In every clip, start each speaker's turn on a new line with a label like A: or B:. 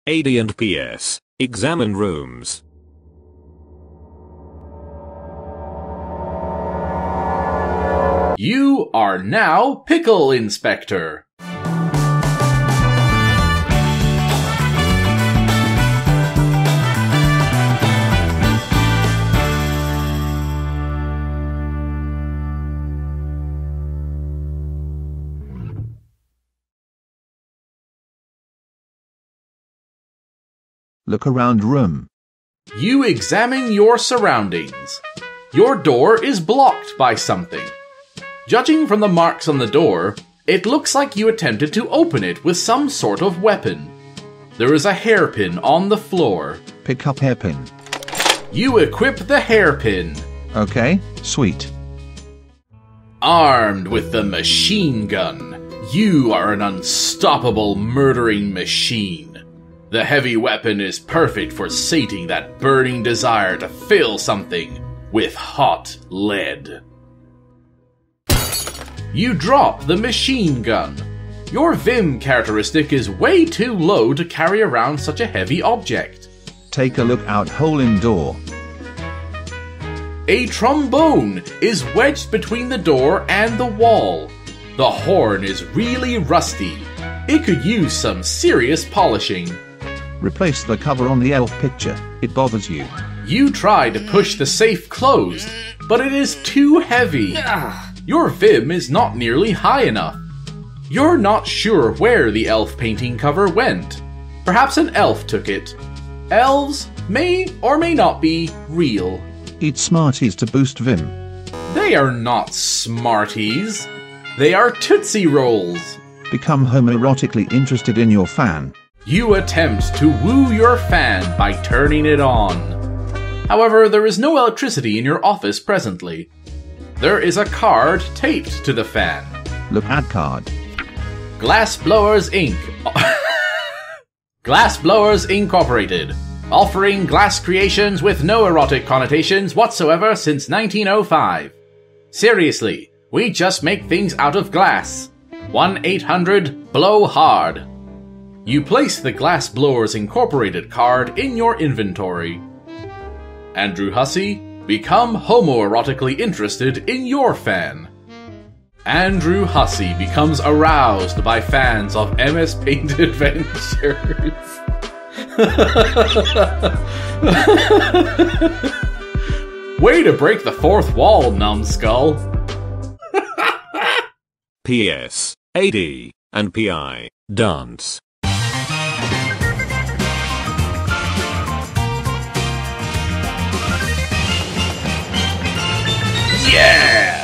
A: AD and PS. Examine rooms.
B: You are now Pickle Inspector.
C: Look around room.
B: You examine your surroundings. Your door is blocked by something. Judging from the marks on the door, it looks like you attempted to open it with some sort of weapon. There is a hairpin on the floor.
C: Pick up hairpin.
B: You equip the hairpin.
C: Okay, sweet.
B: Armed with the machine gun, you are an unstoppable murdering machine. The heavy weapon is perfect for sating that burning desire to fill something with hot lead. You drop the machine gun. Your Vim characteristic is way too low to carry around such a heavy object.
C: Take a look out hole in door.
B: A trombone is wedged between the door and the wall. The horn is really rusty. It could use some serious polishing.
C: Replace the cover on the elf picture. It bothers you.
B: You try to push the safe closed, but it is too heavy. Your Vim is not nearly high enough. You're not sure where the elf painting cover went. Perhaps an elf took it. Elves may or may not be real.
C: Eat Smarties to boost Vim.
B: They are not Smarties. They are Tootsie Rolls.
C: Become homoerotically interested in your fan.
B: You attempt to woo your fan by turning it on. However, there is no electricity in your office presently. There is a card taped to the fan.
C: Look at card.
B: Glassblowers Inc. Glassblowers Incorporated. Offering glass creations with no erotic connotations whatsoever since 1905. Seriously, we just make things out of glass. 1-800-BLOW-HARD. You place the Glassblowers Incorporated card in your inventory. Andrew Hussie, become homoerotically interested in your fan. Andrew Hussie becomes aroused by fans of MS Paint Adventures. Way to break the fourth wall, numbskull.
A: PS. AD and PI. Dance.
B: Yeah!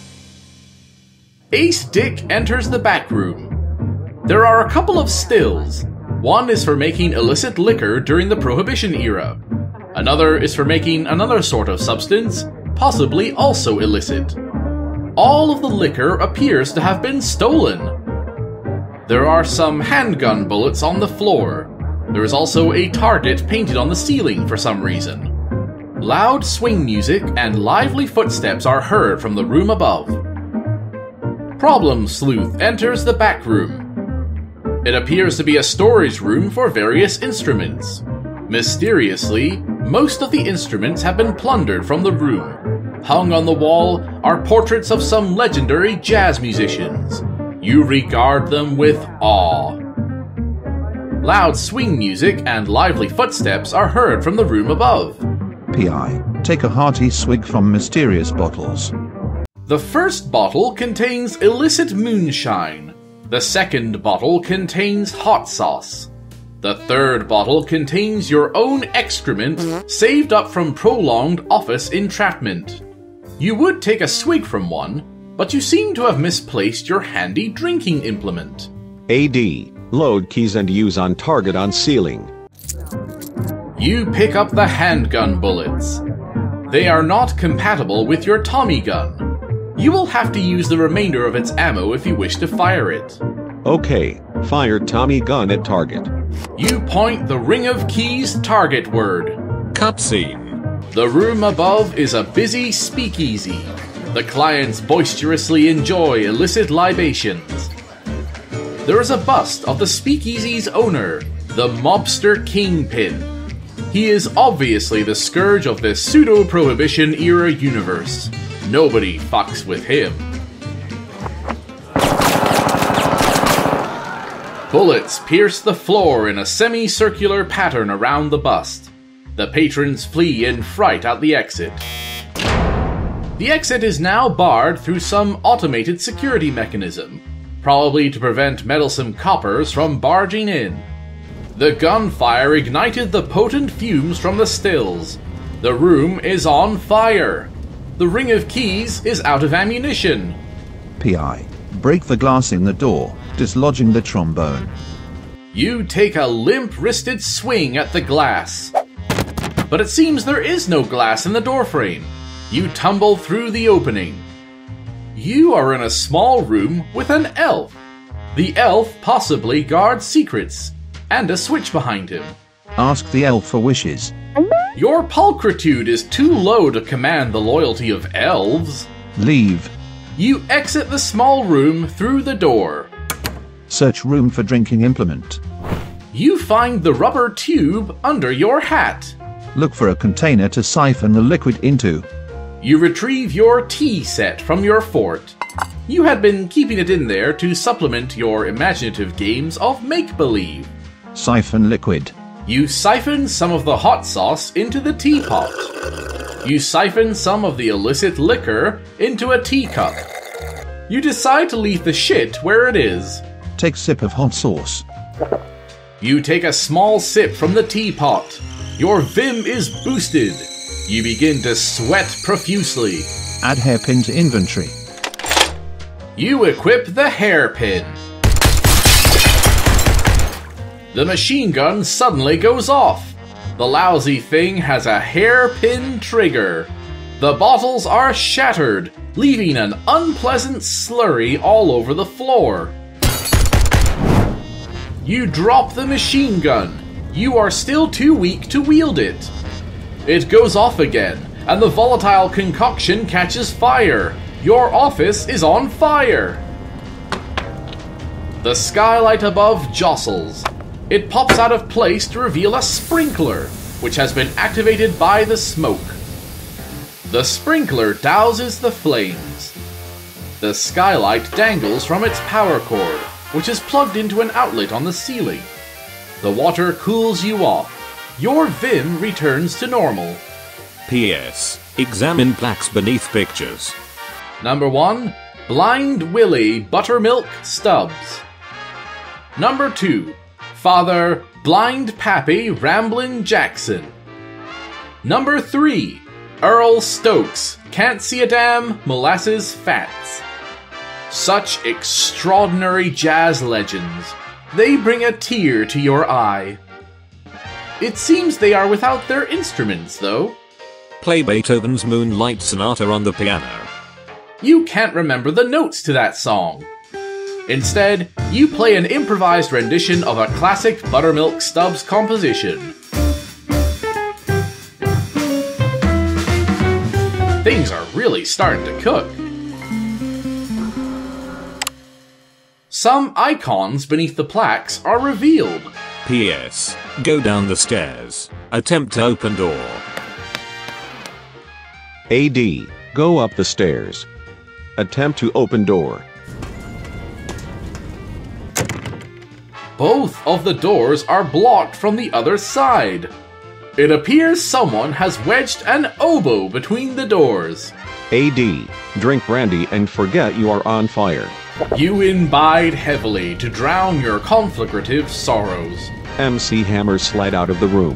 B: Ace Dick enters the back room. There are a couple of stills. One is for making illicit liquor during the Prohibition era. Another is for making another sort of substance, possibly also illicit. All of the liquor appears to have been stolen. There are some handgun bullets on the floor. There is also a target painted on the ceiling for some reason. Loud swing music and lively footsteps are heard from the room above. Problem Sleuth enters the back room. It appears to be a storage room for various instruments. Mysteriously, most of the instruments have been plundered from the room. Hung on the wall are portraits of some legendary jazz musicians. You regard them with awe. Loud swing music and lively footsteps are heard from the room above.
C: PI. Take a hearty swig from mysterious bottles.
B: The first bottle contains illicit moonshine. The second bottle contains hot sauce. The third bottle contains your own excrement saved up from prolonged office entrapment. You would take a swig from one, but you seem to have misplaced your handy drinking implement.
D: AD. Load keys and use on target on ceiling.
B: You pick up the handgun bullets. They are not compatible with your Tommy gun. You will have to use the remainder of its ammo if you wish to fire it.
D: Okay, fire Tommy gun at target.
B: You point the ring of keys target-ward.
A: Cutscene.
B: The room above is a busy speakeasy. The clients boisterously enjoy illicit libations. There is a bust of the speakeasy's owner. the mobster kingpin. He is obviously the scourge of this pseudo-prohibition era universe. Nobody fucks with him. Bullets pierce the floor in a semicircular pattern around the bust. The patrons flee in fright out the exit. The exit is now barred through some automated security mechanism, probably to prevent meddlesome coppers from barging in. The gunfire ignited the potent fumes from the stills. The room is on fire. The ring of keys is out of ammunition.
C: PI. Break the glass in the door, dislodging the trombone.
B: You take a limp-wristed swing at the glass. But it seems there is no glass in the doorframe. You tumble through the opening. You are in a small room with an elf. The elf possibly guards secrets, and a switch behind him.
C: Ask the elf for wishes.
B: Your pulchritude is too low to command the loyalty of elves.
C: Leave.
B: You exit the small room through the door.
C: Search room for drinking implement.
B: You find the rubber tube under your hat.
C: Look for a container to siphon the liquid into.
B: You retrieve your tea set from your fort. You had been keeping it in there to supplement your imaginative games of make-believe.
C: Siphon liquid.
B: You siphon some of the hot sauce into the teapot. You siphon some of the illicit liquor into a teacup. You decide to leave the shit where it is.
C: Take sip of hot sauce.
B: You take a small sip from the teapot. Your vim is boosted. You begin to sweat profusely.
C: Add hairpin to inventory.
B: You equip the hairpin. The machine gun suddenly goes off. The lousy thing has a hairpin trigger. The bottles are shattered, leaving an unpleasant slurry all over the floor. You drop the machine gun. You are still too weak to wield it. It goes off again, and the volatile concoction catches fire. Your office is on fire. The skylight above jostles. It pops out of place to reveal a sprinkler, which has been activated by the smoke. The sprinkler douses the flames. The skylight dangles from its power cord, which is plugged into an outlet on the ceiling. The water cools you off. Your vim returns to normal.
A: P.S. Examine plaques beneath pictures.
B: Number 1. Blind Willie Buttermilk Stubbs. Number 2. Father Blind Pappy Ramblin' Jackson. Number 3. Earl Stokes Can't See a Damn Molasses Fats. Such extraordinary jazz legends. They bring a tear to your eye. It seems they are without their instruments, though.
A: Play Beethoven's Moonlight Sonata on the piano.
B: You can't remember the notes to that song. Instead, you play an improvised rendition of a classic Buttermilk Stubbs composition. Things are really starting to cook. Some icons beneath the plaques are revealed.
A: P.S. Go down the stairs. Attempt to open door.
D: AD. Go up the stairs. Attempt to open door.
B: Both of the doors are blocked from the other side. It appears someone has wedged an oboe between the doors.
D: AD. Drink brandy and forget you are on fire.
B: You imbibe heavily to drown your conflagrative sorrows.
D: MC Hammer slide out of the room.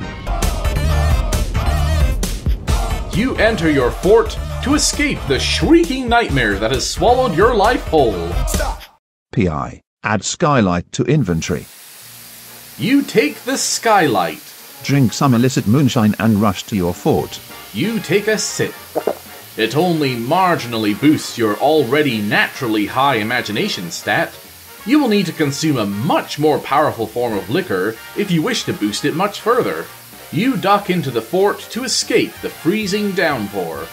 B: You enter your fort to escape the shrieking nightmare that has swallowed your life whole.
C: PI. Add skylight to inventory.
B: You take the skylight.
C: Drink some illicit moonshine and rush to your fort.
B: You take a sip. It only marginally boosts your already naturally high imagination stat. You will need to consume a much more powerful form of liquor if you wish to boost it much further. You duck into the fort to escape the freezing downpour.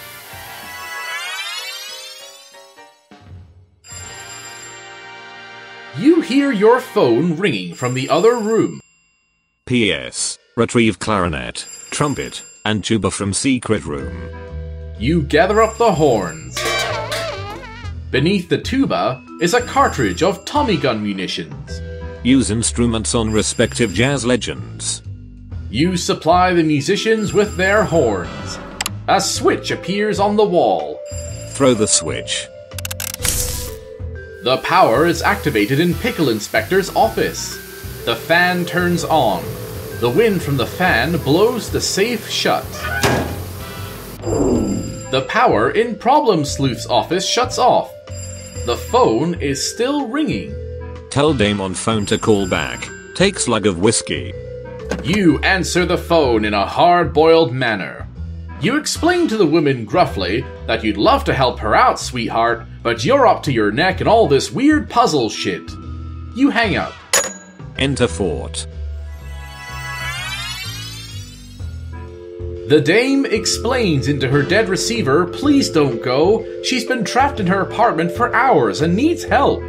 B: You hear your phone ringing from the other room.
A: P.S. Retrieve clarinet, trumpet, and tuba from secret room.
B: You gather up the horns. Beneath the tuba is a cartridge of Tommy gun munitions.
A: Use instruments on respective jazz legends.
B: You supply the musicians with their horns. A switch appears on the wall.
A: Throw the switch.
B: The power is activated in Pickle Inspector's office. The fan turns on. The wind from the fan blows the safe shut. The power in Problem Sleuth's office shuts off. The phone is still ringing.
A: Tell Dame on phone to call back. Take slug of whiskey.
B: You answer the phone in a hard-boiled manner. You explain to the woman gruffly that you'd love to help her out, sweetheart, but you're up to your neck in all this weird puzzle shit. You hang up.
A: Enter fort.
B: The dame explains into her dead receiver, please don't go. She's been trapped in her apartment for hours and needs help.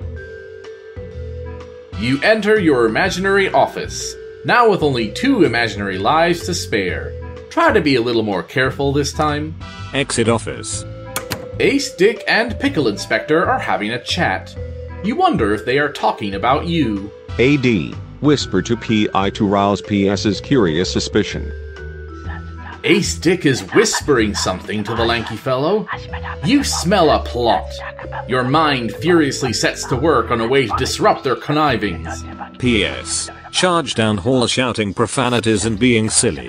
B: You enter your imaginary office, now with only 2 imaginary lives to spare. Try to be a little more careful this time.
A: Exit office.
B: Ace, Dick, and Pickle Inspector are having a chat. You wonder if they are talking about you.
D: AD. Whisper to PI to rouse PS's curious suspicion.
B: Ace Dick is whispering something to the lanky fellow. You smell a plot. Your mind furiously sets to work on a way to disrupt their connivings.
A: P.S. Charge down hall shouting profanities and being silly.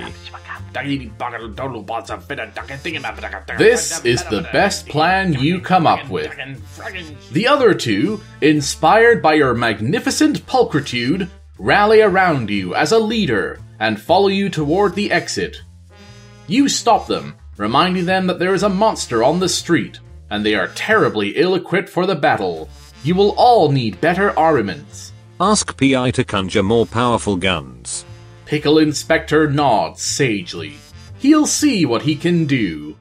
B: This is the best plan you come up with. The other 2, inspired by your magnificent pulchritude, rally around you as a leader and follow you toward the exit. You stop them, reminding them that there is a monster on the street, and they are terribly ill-equipped for the battle. You will all need better armaments.
A: Ask P.I. to conjure more powerful guns.
B: Pickle Inspector nods sagely. He'll see what he can do.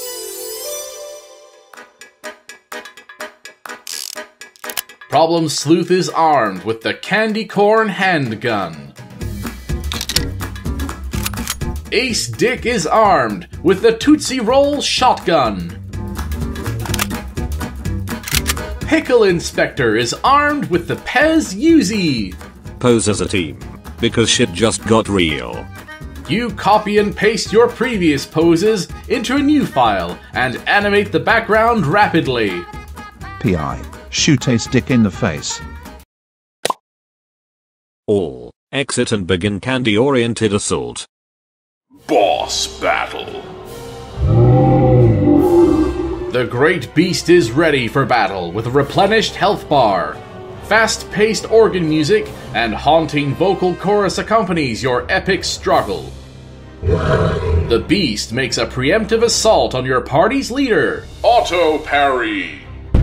B: Problem Sleuth is armed with the candy corn handgun. Ace Dick is armed with the Tootsie Roll shotgun. Pickle Inspector is armed with the Pez Uzi.
A: Pose as a team, because shit just got real.
B: You copy and paste your previous poses into a new file and animate the background rapidly.
C: P.I. Shoot Ace Dick in the face.
A: All exit and begin candy-oriented assault.
B: Boss battle. The great beast is ready for battle with a replenished health bar. Fast-paced organ music and haunting vocal chorus accompanies your epic struggle. The beast makes a preemptive assault on your party's leader. Auto parry.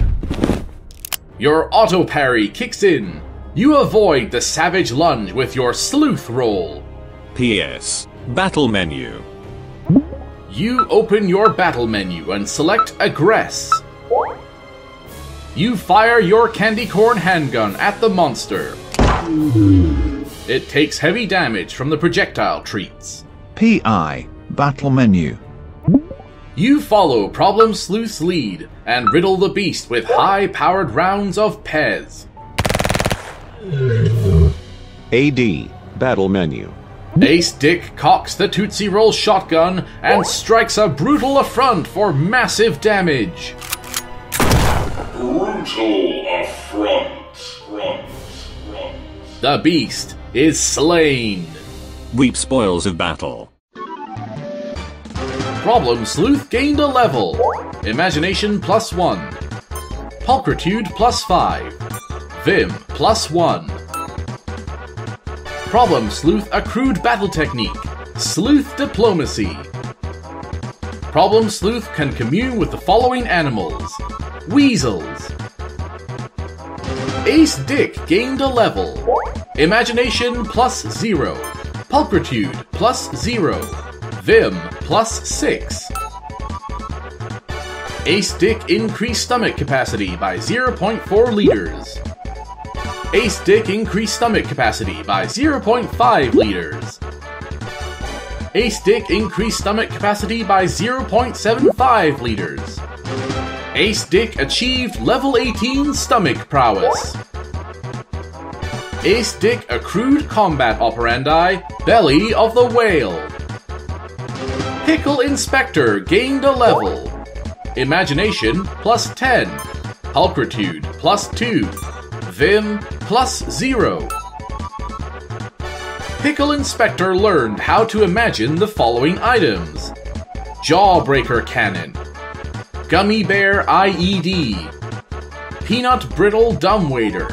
B: Your auto parry kicks in. You avoid the savage lunge with your sleuth roll.
A: P.S. Battle menu.
B: You open your battle menu and select Aggress. You fire your candy corn handgun at the monster. It takes heavy damage from the projectile treats.
C: P.I. Battle menu.
B: You follow Problem Sleuth's lead and riddle the beast with high-powered rounds of Pez.
D: AD. Battle menu.
B: Ace Dick cocks the Tootsie Roll shotgun and strikes a brutal affront for massive damage.
E: Brutal affront.
B: The beast is slain.
A: Reap spoils of battle.
B: Problem Sleuth gained a level. Imagination +1. Pulchritude +5. Vim +1. Problem Sleuth accrued battle technique. Sleuth diplomacy. Problem Sleuth can commune with the following animals. Weasels. Ace Dick gained a level. Imagination +0. Pulchritude +0. Vim +6. Ace Dick increased stomach capacity by 0.4 liters. A stick increased stomach capacity by 0.5 liters. A stick increased stomach capacity by 0.75 liters. A stick achieved level 18 stomach prowess. A stick accrued combat operandi, belly of the whale. Pickle Inspector gained a level. Imagination plus 10. Pulchritude plus 2. Vim plus 0. Pickle Inspector learned how to imagine the following items: Jawbreaker Cannon, Gummy Bear IED, Peanut Brittle Dumbwaiter.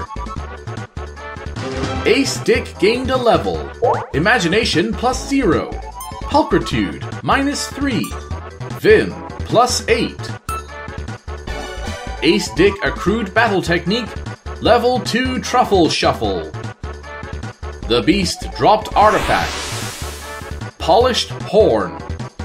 B: A stick gained a level. Imagination plus 0. Pulchritude minus 3. Vim plus 8. A stick accrued battle technique. Level 2 Truffle Shuffle. The beast dropped artifact. Polished horn.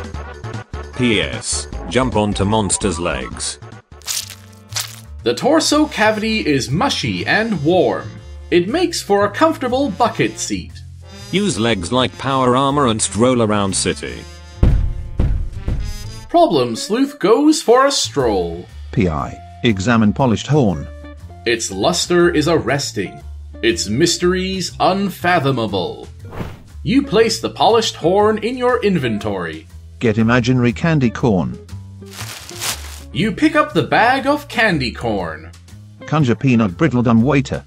A: P.S. Jump onto monster's legs.
B: The torso cavity is mushy and warm. It makes for a comfortable bucket seat.
A: Use legs like power armor and stroll around city.
B: Problem Sleuth goes for a stroll.
C: P.I. Examine polished horn.
B: Its luster is arresting. Its mysteries unfathomable. You place the polished horn in your inventory.
C: Get imaginary candy corn.
B: You pick up the bag of candy corn.
C: Conjure peanut brittle dumbwaiter.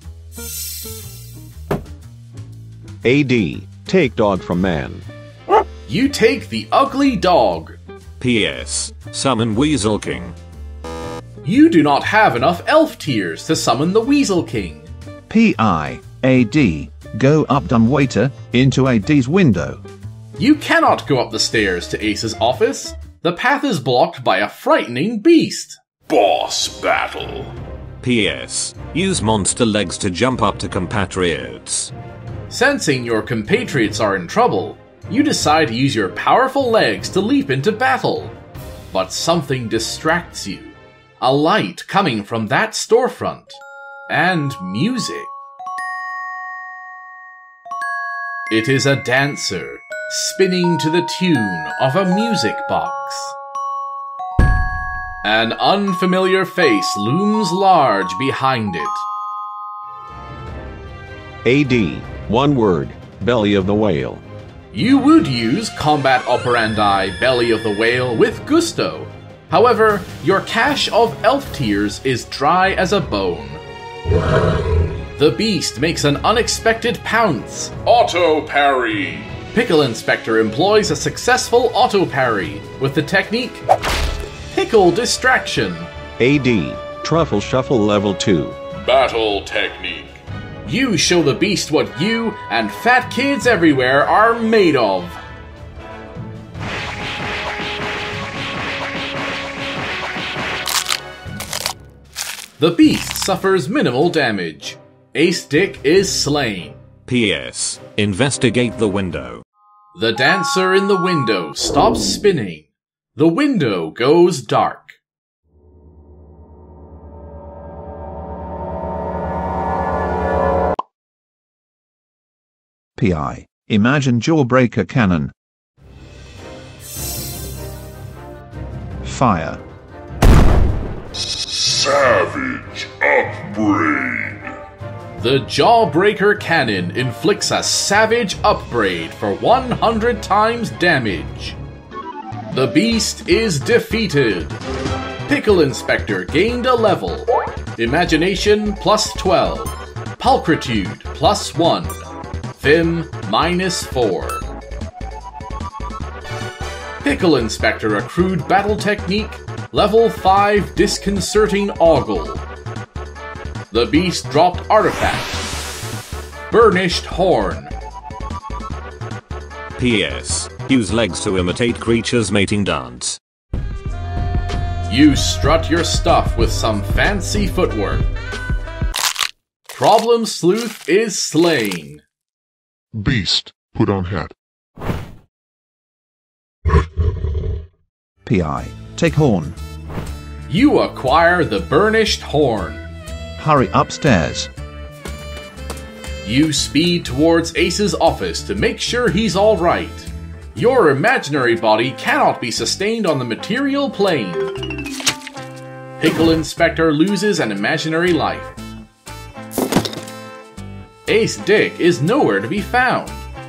D: AD. Take dog from man.
B: You take the ugly dog.
A: P.S. Summon Weasel King.
B: You do not have enough elf tears to summon the Weasel King.
C: P.I.A.D. Go up dumbwaiter into AD's window.
B: You cannot go up the stairs to Ace's office. The path is blocked by a frightening beast.
E: Boss battle.
A: P.S. Use monster legs to jump up to compatriots.
B: Sensing your compatriots are in trouble, you decide to use your powerful legs to leap into battle. But something distracts you. A light coming from that storefront. And music. It is a dancer, spinning to the tune of a music box. An unfamiliar face looms large behind it.
D: AD. One word. Belly of the whale.
B: You would use combat operandi Belly of the Whale with gusto. However, your cache of elf tears is dry as a bone. The beast makes an unexpected pounce.
E: Auto parry.
B: Pickle Inspector employs a successful auto parry with the technique Pickle Distraction.
D: AD. Truffle Shuffle Level 2.
E: Battle technique.
B: You show the beast what you and fat kids everywhere are made of. The beast suffers minimal damage. A stick is slain.
A: P.S. Investigate the window.
B: The dancer in the window stops spinning. The window goes dark.
C: P.I. Imagine Jawbreaker Cannon. Fire.
E: Savage upbraid.
B: The Jawbreaker Cannon inflicts a savage upbraid for 100 times damage. The beast is defeated. Pickle Inspector gained a level. Imagination plus 12. Pulchritude plus 1. Vim minus 4. Pickle Inspector accrued battle technique. Level 5 Disconcerting Ogle. The beast dropped artifact. Burnished Horn.
A: P.S. Use legs to imitate creatures' mating dance.
B: You strut your stuff with some fancy footwork. Problem Sleuth is slain.
E: Beast, put on hat.
C: P.I. Take horn.
B: You acquire the Burnished Horn.
C: Hurry upstairs.
B: You speed towards Ace's office to make sure he's alright. Your imaginary body cannot be sustained on the material plane. Pickle Inspector loses an imaginary life. Ace Dick is nowhere to be found.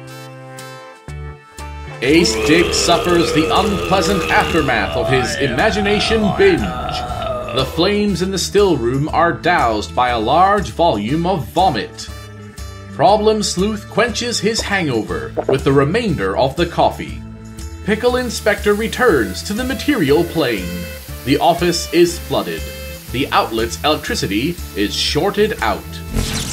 B: Ace Dick suffers the unpleasant aftermath of his imagination binge. The flames in the still room are doused by a large volume of vomit. Problem Sleuth quenches his hangover with the remainder of the coffee. Pickle Inspector returns to the material plane. The office is flooded. The outlet's electricity is shorted out.